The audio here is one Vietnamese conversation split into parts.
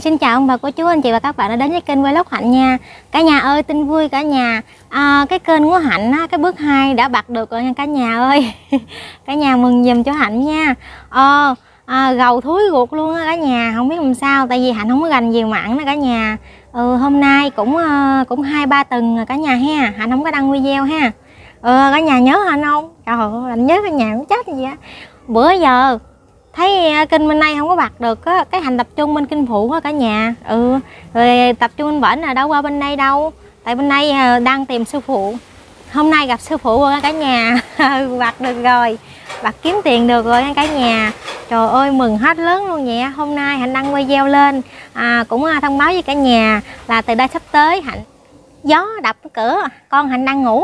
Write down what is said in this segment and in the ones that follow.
Xin chào ông bà, cô chú, anh chị và các bạn đã đến với kênh Vlog Hạnh nha. Cả nhà ơi, tin vui cả nhà. Cái kênh của Hạnh á, cái bước 2 đã bật được rồi nha cả nhà ơi. Cả nhà mừng giùm cho Hạnh nha. Gầu thúi ruột luôn á cả nhà, không biết làm sao tại vì Hạnh không có gành nhiều mặn đó cả nhà. Hôm nay cũng 2-3 tuần rồi cả nhà ha. Hạnh không có đăng video ha. Cả nhà nhớ Hạnh không? Trời ơi, Hạnh nhớ cả nhà cũng chết gì á. Bữa giờ thấy kênh bên đây không có bật được á, cái Hạnh tập trung bên kinh phụ á cả nhà. Rồi tập trung bên bển là đâu qua bên đây đâu, tại bên đây đang tìm sư phụ. Hôm nay gặp sư phụ rồi cả nhà. Bật được rồi, bật kiếm tiền được rồi cả nhà. Trời ơi mừng hết lớn luôn vậy. Hôm nay Hạnh đăng video lên cũng thông báo với cả nhà là từ đây sắp tới Hạnh gió đập cái cửa, con Hạnh đang ngủ.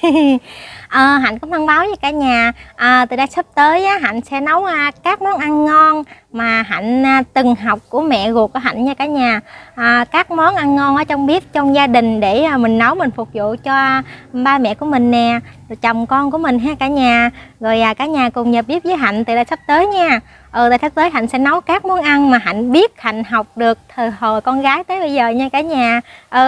Hạnh cũng thông báo với cả nhà từ đây sắp tới Hạnh sẽ nấu các món ăn ngon mà Hạnh từng học của mẹ ruột của Hạnh nha cả nhà. Các món ăn ngon ở trong bếp trong gia đình để mình nấu mình phục vụ cho ba mẹ của mình nè, rồi chồng con của mình ha cả nhà. Rồi cả nhà cùng nhập bếp với Hạnh từ đây sắp tới nha. Từ đây sắp tới Hạnh sẽ nấu các món ăn mà Hạnh biết, Hạnh học được từ hồi con gái tới bây giờ nha cả nhà.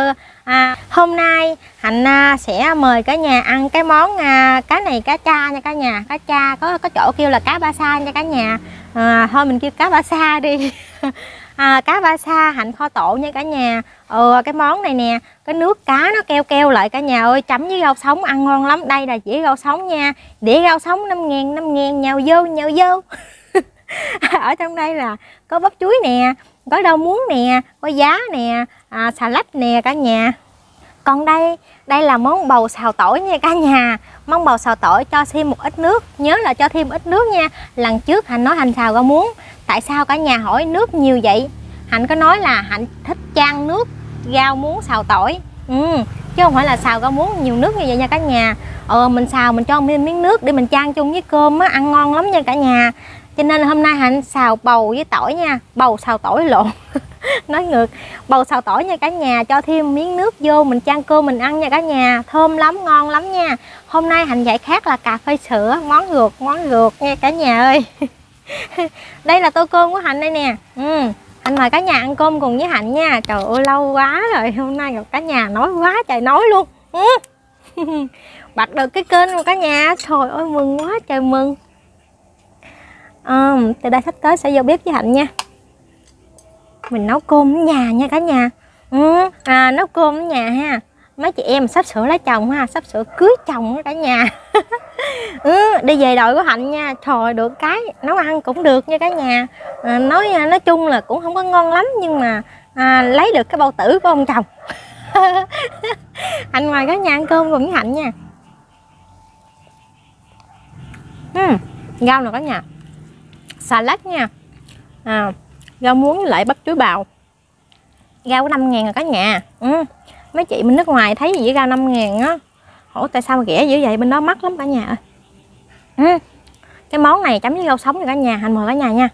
Hôm nay Hạnh sẽ mời cả nhà ăn cái món cá này cá cha nha cả nhà. Cá cha có chỗ kêu là cá ba sa nha cả nhà. Thôi mình kêu cá ba sa đi. Cá ba sa Hạnh kho tộ nha cả nhà. Cái món này nè, cái nước cá nó keo keo lại cả nhà ơi, chấm với rau sống ăn ngon lắm. Đây là dĩa rau sống nha, đĩa rau sống 5.000 nhào vô. Ở trong đây là có bắp chuối nè, có rau muống nè, có giá nè, xà lách nè cả nhà. Còn đây là món bầu xào tỏi nha cả nhà. Món bầu xào tỏi cho thêm một ít nước, nhớ là cho thêm ít nước nha. Lần trước Hạnh nói Hạnh xào rau muống, tại sao cả nhà hỏi nước nhiều vậy? Hạnh có nói là Hạnh thích chan nước rau muống xào tỏi, chứ không phải là xào rau muống nhiều nước như vậy nha cả nhà. Mình xào mình cho miếng nước để mình chan chung với cơm á, ăn ngon lắm nha cả nhà. Cho nên là hôm nay Hạnh xào bầu với tỏi nha, bầu xào tỏi lộn. Nói ngược, bầu xào tỏi nha cả nhà, cho thêm miếng nước vô mình chan cơm mình ăn nha cả nhà, thơm lắm, ngon lắm nha. Hôm nay Hạnh dạy khác là cà phê sữa, món ruột nha cả nhà ơi. Đây là tô cơm của Hạnh đây nè. Hạnh mời cả nhà ăn cơm cùng với Hạnh nha. Trời ơi lâu quá rồi, hôm nay gặp cả nhà nói quá trời nói luôn. Bật được cái kênh của cả nhà, trời ơi mừng quá trời mừng. Từ đây sắp tới sẽ vô bếp với Hạnh nha. Mình nấu cơm ở nhà nha cả nhà. Nấu cơm ở nhà ha. Mấy chị em sắp sửa lấy chồng ha, sắp sửa cưới chồng cả nhà. Đi về đội của Hạnh nha. Trời được cái nấu ăn cũng được nha cả nhà. Nói chung là cũng không có ngon lắm, nhưng mà lấy được cái bao tử của ông chồng. Hạnh mời cả nhà ăn cơm cùng với Hạnh nha. Rau nè cả nhà, xà lách nha, rau muống với lại bắp chuối bào. Rau có 5.000 rồi cả nhà. Mấy chị bên nước ngoài thấy gì rau 5.000 á, hỏi tại sao mà rẻ dữ vậy, bên đó mắc lắm cả nhà ơi. Cái món này chấm với rau sống rồi cả nhà. Hạnh mời cả nhà nha.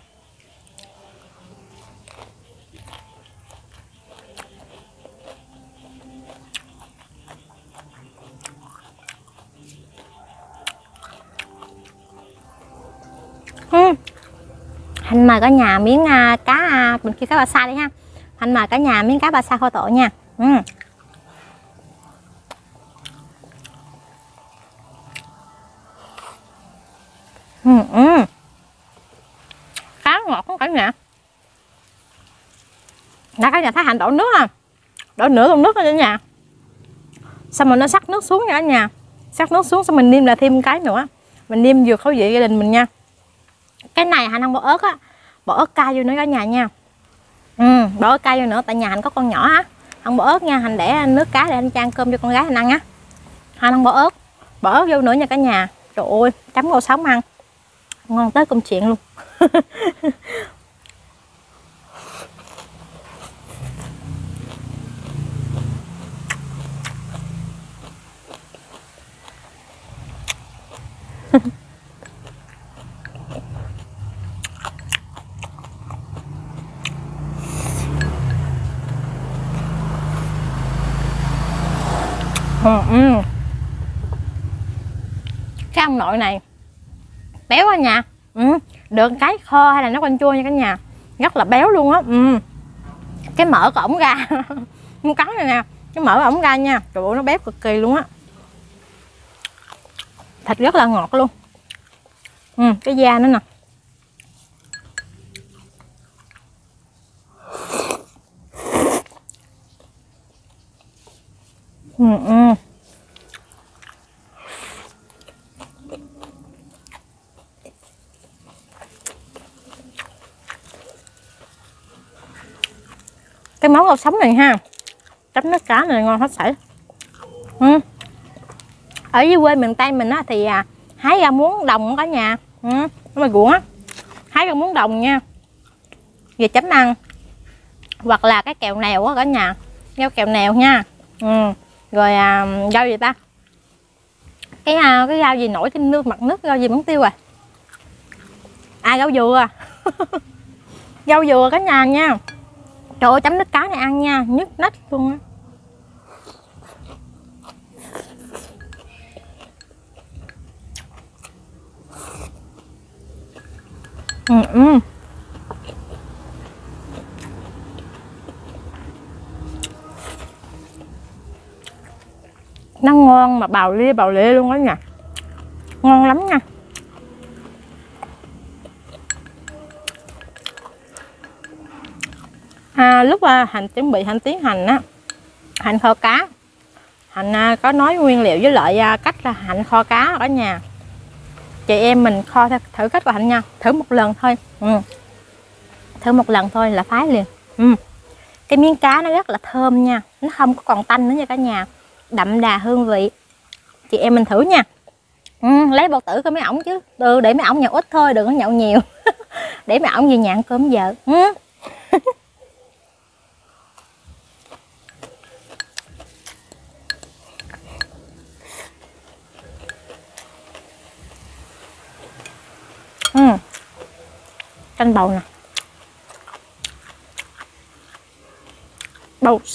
Hạnh mời cả nhà miếng cá, mình kêu cá ba sa đi ha. Hạnh mời cả nhà miếng cá ba sa kho tộ nha. Cá ngọt không cả nhà. Đã cả nhà thấy Hạnh đổ nước ha, đổ nửa con nước cả nhà, xong rồi nó sắc nước xuống nha cả nhà. Sắc nước xuống xong mình nêm là thêm cái nữa, mình nêm vừa khẩu vị gia đình mình nha. Cái này Hạnh không bỏ ớt á, bỏ ớt cay vô nữa cả nhà nha. Bỏ ớt cay vô nữa, tại nhà Hạnh có con nhỏ á, không bỏ ớt nha. Hạnh để nước cá để Hạnh chan cơm cho con gái Hạnh ăn á. Hạnh không bỏ ớt vô nữa nha cả nhà. Trời ơi chấm rau sống ăn ngon tới công chuyện luôn. Cái ông nội này béo quá nhà. Được cái kho hay là nấu canh chua nha cả nhà, rất là béo luôn á. cái mỡ của ổng ra. Không cắn này nè, cái mỡ của ổng ra nha, trời ơi nó béo cực kỳ luôn á. Thịt rất là ngọt luôn. Cái da nữa nè. Cái món rau sống này ha, chấm nước cá này ngon hết sảy. Ở dưới quê miền Tây mình á thì hái ra muống đồng cả nhà, nó mà ruộng á, hái ra muống đồng nha, về chấm ăn, hoặc là cái kẹo nèo á cả nhà, rau kẹo nèo nha. Rồi rau gì ta, cái rau gì nổi trên nước mặt nước, rau gì mất tiêu rồi, rau dừa. Rau dừa cả nhà nha. Trời ơi chấm nước cá này ăn nha, nhức nách luôn á. Nó ngon mà bào lia luôn đó nha, ngon lắm nha. Lúc Hạnh chuẩn bị Hạnh tiến hành á, Hạnh kho cá, Hạnh có nói nguyên liệu với lại cách là Hạnh kho cá ở nhà. Chị em mình kho thử cách của Hạnh nha, thử một lần thôi. Thử một lần thôi là phái liền. Cái miếng cá nó rất là thơm nha, nó không có còn tanh nữa nha cả nhà, đậm đà hương vị. Chị em mình thử nha. Lấy bao tử coi mấy ổng chứ, để mấy ổng nhậu ít thôi, đừng có nhậu nhiều. Để mấy ổng về nhà ăn cơm vợ. Canh bầu nè, bầu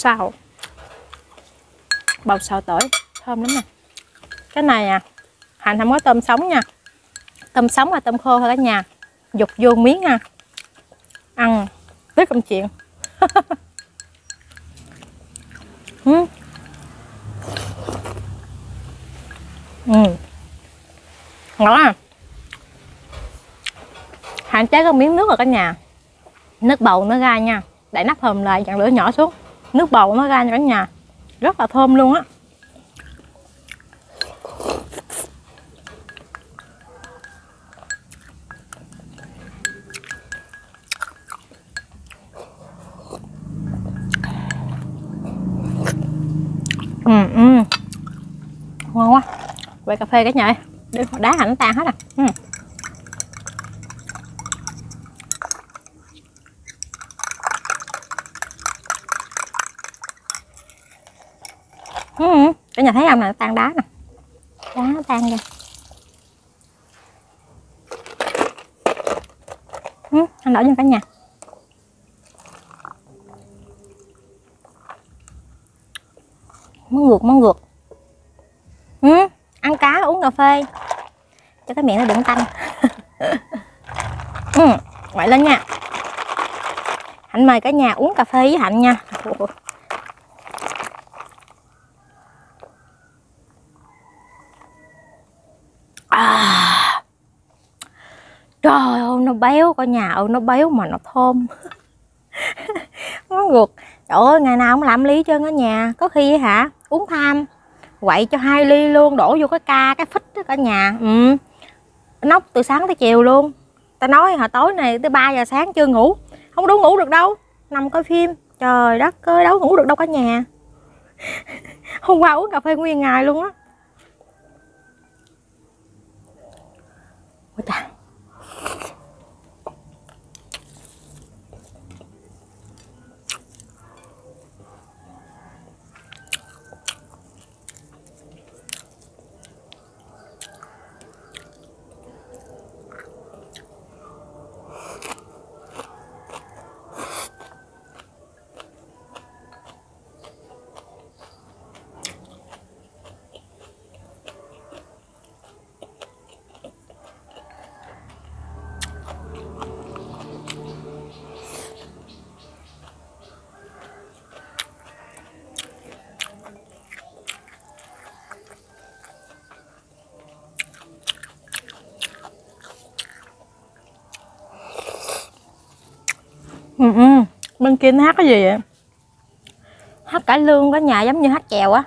xào tỏi thơm lắm nè. Cái này Hạnh không có tôm sống nha, tôm sống và tôm khô thôi cả nhà, dục vô miếng nha, ăn tới công chuyện. Ngon à. Hạn chế có miếng nước rồi cả nhà, nước bầu nó ra nha, đậy nắp hòm lại, dặn lửa nhỏ xuống, nước bầu nó ra nha cả nhà, rất là thơm luôn á. Ngon quá. Quay cà phê cả nhà ơi, để đá Hạnh tan hết à. Cả nhà thấy không nè, tan đá nè, đá nó tan ra. Anh đổ cho cả nhà. Món ruột. Ăn cá uống cà phê cho cái miệng nó đừng tanh. Vậy lên nha. Hạnh mời cả nhà uống cà phê với Hạnh nha. Trời ơi nó béo cả nhà ơi, nó béo mà nó thơm. Món ruột, trời ơi ngày nào cũng làm ly trơn ở nhà, có khi uống tham quậy cho 2 ly luôn, đổ vô cái phích đó cả nhà. Nóc từ sáng tới chiều luôn. Ta nói hồi tối này tới 3 giờ sáng chưa ngủ, không đủ ngủ được đâu, nằm coi phim. Trời đất ơi, đâu ngủ được đâu cả nhà. Hôm qua uống cà phê nguyên ngày luôn á. Ôi ta. Bên kia nó hát cái gì vậy? Hát cải lương cả nhà, giống như hát chèo á.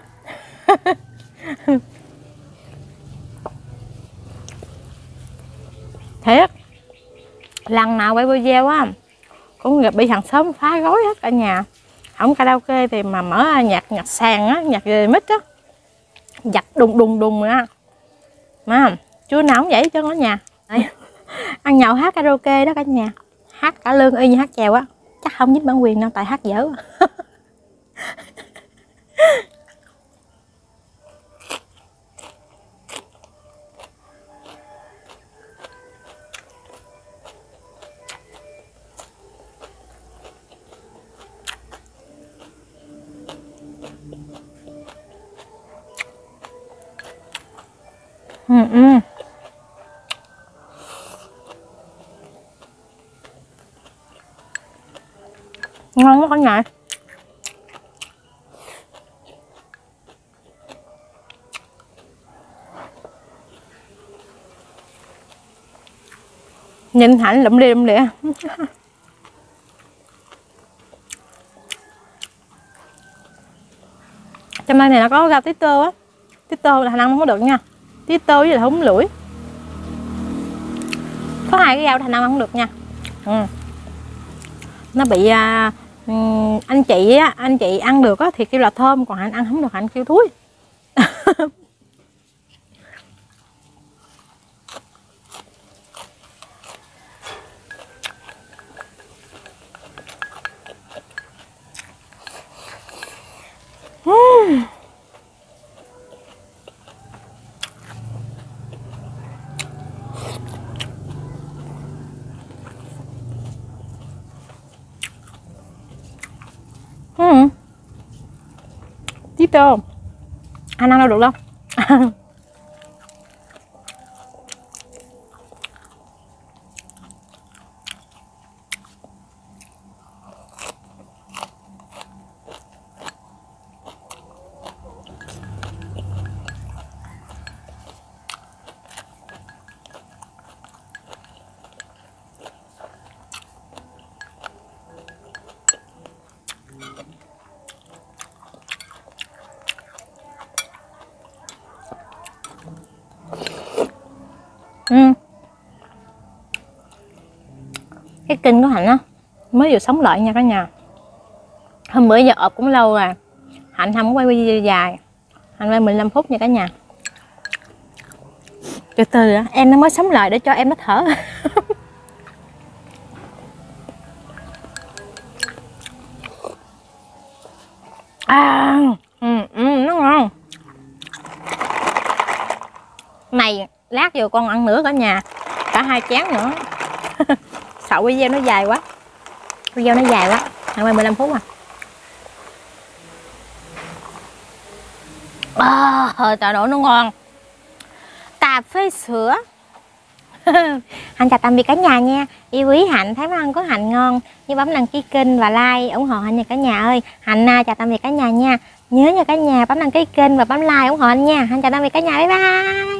Thiệt, lần nào quay video á cũng gặp bị hàng xóm phá rối hết cả nhà. Không karaoke thì mà mở nhạc sàn á, nhạc mít á, giặt đùng đùng đùng á. Mà chưa nào cũng vậy chứ ở nhà. Ăn nhậu hát karaoke đó cả nhà, hát cả lương y như hát chèo á, chắc không dính bản quyền đâu tại hát dở. Ngon quá cả nhà. Nhìn Hạnh lụm lịa. Trong đây này nó có rau tí tơ á. Tí tơ là Hạnh ăn không có được nha. Tí tơ với là húng lủi. Có hai cái rau Hạnh ăn không được nha. Nó bị anh chị ăn được á thì kêu là thơm, còn Hạnh ăn không được, Hạnh kêu thúi. Tí tơ anh ăn đâu được đâu. Cái kênh của Hạnh á mới vừa sống lại nha cả nhà. Hôm bữa giờ ọp cũng lâu rồi, Hạnh không có quay video dài, Hạnh quay 15 phút nha cả nhà. Từ từ em nó mới sống lại để cho em nó thở. Nó ngon. Này lát vô con ăn nữa cả nhà, cả 2 chén nữa. Sợ video nó dài quá. Video nó dài quá, Hạnh quay 15 phút trời ơi nó ngon. Cà phê sữa. Hạnh chào tạm biệt cả nhà nha. Yêu quý Hạnh, thấy món ăn của Hạnh ngon như bấm đăng ký kênh và like ủng hộ Hạnh nha cả nhà ơi. Hạnh chào tạm biệt cả nhà nha. Nhớ nha cả nhà bấm đăng ký kênh và bấm like ủng hộ Hạnh nha. Hạnh chào tạm biệt cả nhà, bye bye.